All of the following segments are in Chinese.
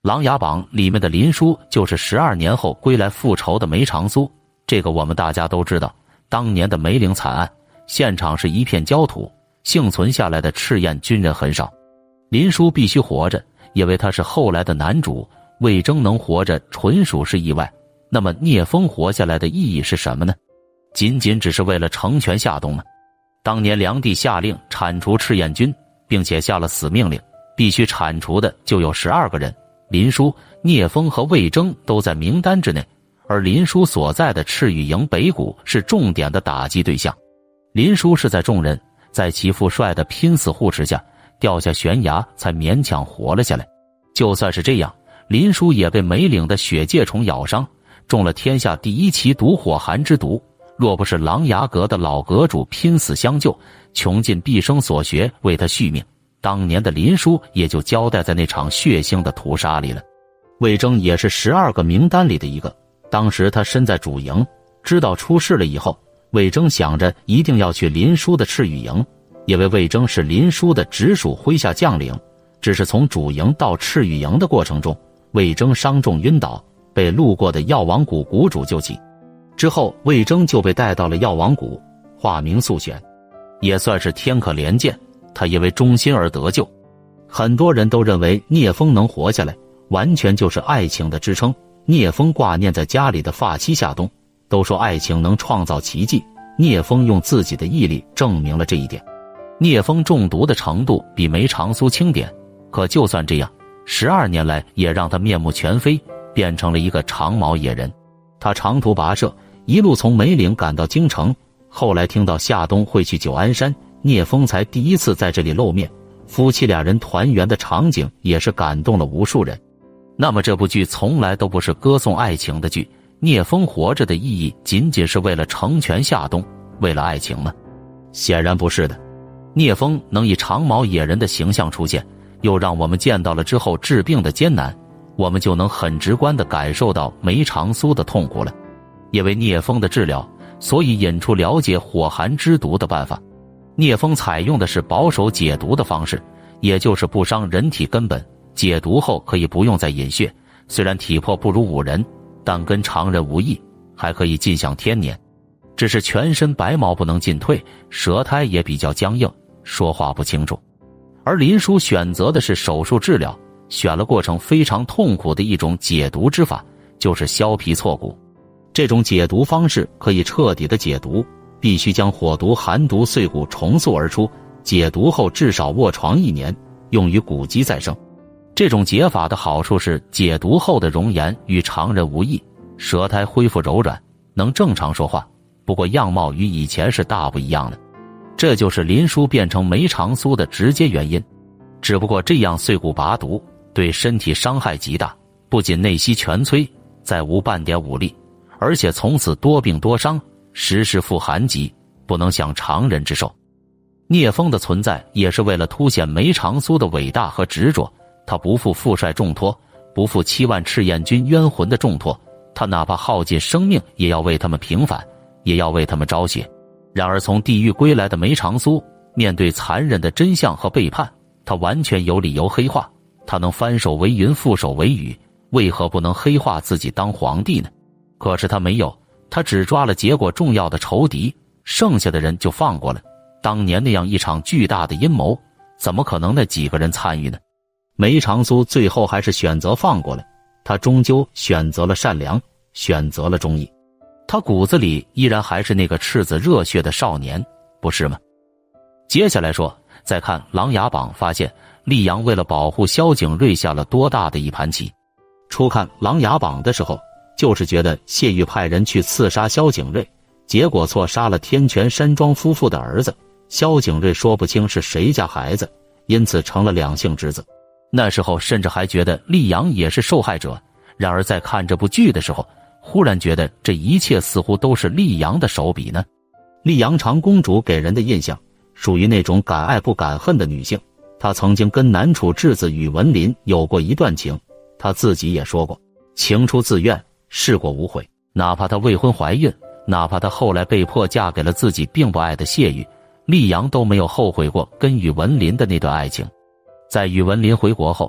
琅琊榜》里面的林殊就是12年后归来复仇的梅长苏，这个我们大家都知道。当年的梅岭惨案，现场是一片焦土，幸存下来的赤焰军人很少。林殊必须活着，因为他是后来的男主。魏征能活着纯属是意外。那么聂风活下来的意义是什么呢？仅仅只是为了成全夏冬吗？当年梁帝下令铲除赤焰军，并且下了死命令，必须铲除的就有12个人，林殊、聂风和魏征都在名单之内，而林殊所在的赤羽营北谷是重点的打击对象。林殊是在众人在其父帅的拼死护持下掉下悬崖才勉强活了下来。就算是这样，林殊也被梅岭的血介虫咬伤，中了天下第1奇毒火寒之毒。若不是琅琊阁的老阁主拼死相救，穷尽毕生所学为他续命，当年的林殊也就交代在那场血腥的屠杀里了。魏征也是12个名单里的一个，当时他身在主营，知道出事了以后，魏征想着一定要去林殊的赤羽营，因为魏征是林殊的直属麾下将领。只是从主营到赤羽营的过程中，魏征伤重晕倒，被路过的药王谷谷主救起。之后魏征就被带到了药王谷，化名素玄，也算是天可怜见，他因为忠心而得救。很多人都认为聂风能活下来完全就是爱情的支撑。聂风挂念在家里的发妻夏冬，都说爱情能创造奇迹，聂风用自己的毅力证明了这一点。聂风中毒的程度比梅长苏轻点，可就算这样，12年来也让他面目全非，变成了一个长毛野人。他长途跋涉，一路从梅岭赶到京城，后来听到夏冬会去九安山，聂风才第一次在这里露面，夫妻俩人团圆的场景也是感动了无数人。那么这部剧从来都不是歌颂爱情的剧，聂风活着的意义仅仅是为了成全夏冬，为了爱情吗？显然不是的。聂风能以长毛野人的形象出现，又让我们见到了之后治病的艰难，我们就能很直观地感受到梅长苏的痛苦了。因为聂风的治疗，所以引出了解火寒之毒的办法。聂风采用的是保守解毒的方式，也就是不伤人体根本，解毒后可以不用再饮血，虽然体魄不如5人，但跟常人无异，还可以尽享天年。只是全身白毛不能进退，舌苔也比较僵硬，说话不清楚。而林殊选择的是手术治疗，选了过程非常痛苦的一种解毒之法，就是削皮挫骨。这种解毒方式可以彻底的解毒，必须将火毒寒毒碎骨重塑而出，解毒后至少卧床1年，用于骨肌再生。这种解法的好处是解毒后的容颜与常人无异，舌苔恢复柔软，能正常说话，不过样貌与以前是大不一样的。这就是林殊变成梅长苏的直接原因。只不过这样碎骨拔毒对身体伤害极大，不仅内息全摧，再无半点武力，而且从此多病多伤，时时负寒疾，不能享常人之寿。聂风的存在也是为了凸显梅长苏的伟大和执着，他不负父帅重托，不负7万赤焰军冤魂的重托，他哪怕耗尽生命也要为他们平反，也要为他们昭雪。然而从地狱归来的梅长苏，面对残忍的真相和背叛，他完全有理由黑化。他能翻手为云覆手为雨，为何不能黑化自己当皇帝呢？可是他没有，他只抓了结果重要的仇敌，剩下的人就放过了。当年那样一场巨大的阴谋，怎么可能那几个人参与呢？梅长苏最后还是选择放过了，他终究选择了善良，选择了忠义。他骨子里依然还是那个赤子热血的少年，不是吗？接下来说，再看《琅琊榜》，发现溧阳为了保护萧景睿下了多大的一盘棋。初看《琅琊榜》的时候，就是觉得谢玉派人去刺杀萧景睿，结果错杀了天泉山庄夫妇的儿子。萧景睿说不清是谁家孩子，因此成了2姓之子。那时候甚至还觉得溧阳也是受害者，然而在看这部剧的时候，忽然觉得这一切似乎都是溧阳的手笔呢。溧阳长公主给人的印象属于那种敢爱不敢恨的女性，她曾经跟南楚质子宇文林有过一段情，她自己也说过，情出自愿，事过无悔。哪怕她未婚怀孕，哪怕她后来被迫嫁给了自己并不爱的谢玉，溧阳都没有后悔过跟宇文林的那段爱情。在宇文林回国后，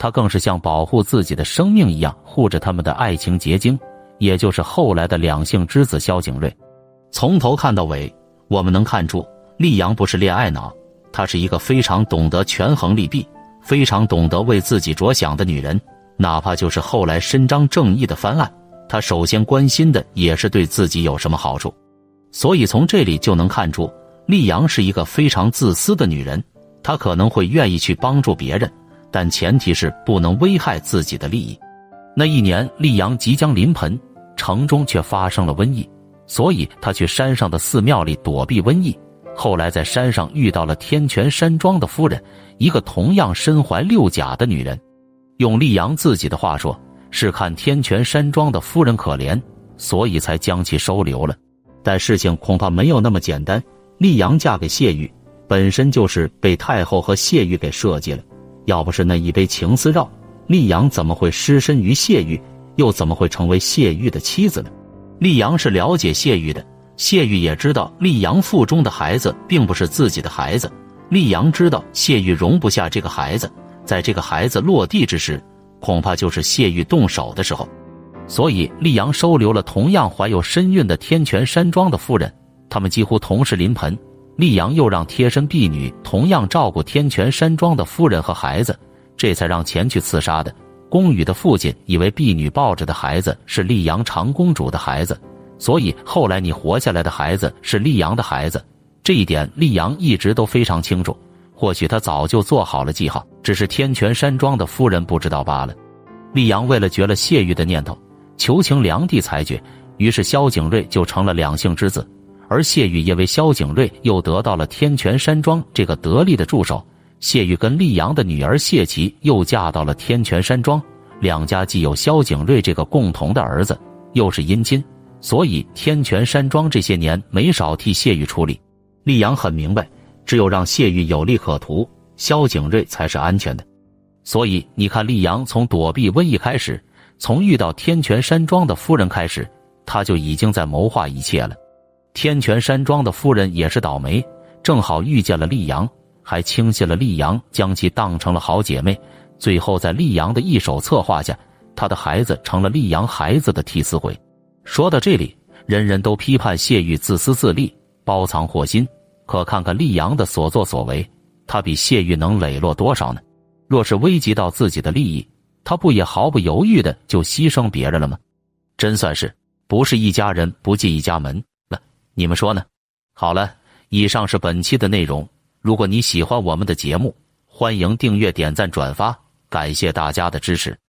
他更是像保护自己的生命一样护着他们的爱情结晶，也就是后来的两性之子萧景睿。从头看到尾，我们能看出丽阳不是恋爱脑，她是一个非常懂得权衡利弊，非常懂得为自己着想的女人。哪怕就是后来伸张正义的翻案，她首先关心的也是对自己有什么好处。所以从这里就能看出，丽阳是一个非常自私的女人。她可能会愿意去帮助别人，但前提是不能危害自己的利益。那一年，丽阳即将临盆，城中却发生了瘟疫，所以她去山上的寺庙里躲避瘟疫。后来在山上遇到了天泉山庄的夫人，一个同样身怀6甲的女人。用丽阳自己的话说，是看天泉山庄的夫人可怜，所以才将其收留了。但事情恐怕没有那么简单。丽阳嫁给谢玉，本身就是被太后和谢玉给设计了。要不是那一杯情丝绕，丽阳怎么会失身于谢玉，又怎么会成为谢玉的妻子呢？丽阳是了解谢玉的，谢玉也知道丽阳腹中的孩子并不是自己的孩子。丽阳知道谢玉容不下这个孩子，在这个孩子落地之时，恐怕就是谢玉动手的时候。所以丽阳收留了同样怀有身孕的天泉山庄的夫人，他们几乎同时临盆。丽阳又让贴身婢女同样照顾天泉山庄的夫人和孩子，这才让前去刺杀的宫羽的父亲以为婢女抱着的孩子是丽阳长公主的孩子，所以后来你活下来的孩子是丽阳的孩子。这一点丽阳一直都非常清楚，或许他早就做好了记号，只是天泉山庄的夫人不知道罢了。丽阳为了绝了谢玉的念头，求请梁帝裁决，于是萧景睿就成了两姓之子，而谢玉因为萧景睿又得到了天泉山庄这个得力的助手。谢玉跟丽阳的女儿谢琪又嫁到了天泉山庄，两家既有萧景睿这个共同的儿子，又是姻亲，所以天泉山庄这些年没少替谢玉出力。丽阳很明白，只有让谢玉有利可图，萧景睿才是安全的。所以你看，丽阳从躲避瘟疫开始，从遇到天泉山庄的夫人开始，他就已经在谋划一切了。天泉山庄的夫人也是倒霉，正好遇见了丽阳，还轻信了丽阳，将其当成了好姐妹。最后在丽阳的一手策划下，她的孩子成了丽阳孩子的替死鬼。说到这里，人人都批判谢玉自私自利，包藏祸心，可看看丽阳的所作所为，他比谢玉能磊落多少呢？若是危及到自己的利益，他不也毫不犹豫的就牺牲别人了吗？真算是不是一家人不进一家门了，你们说呢？好了，以上是本期的内容。如果你喜欢我们的节目，欢迎订阅、点赞、转发，感谢大家的支持。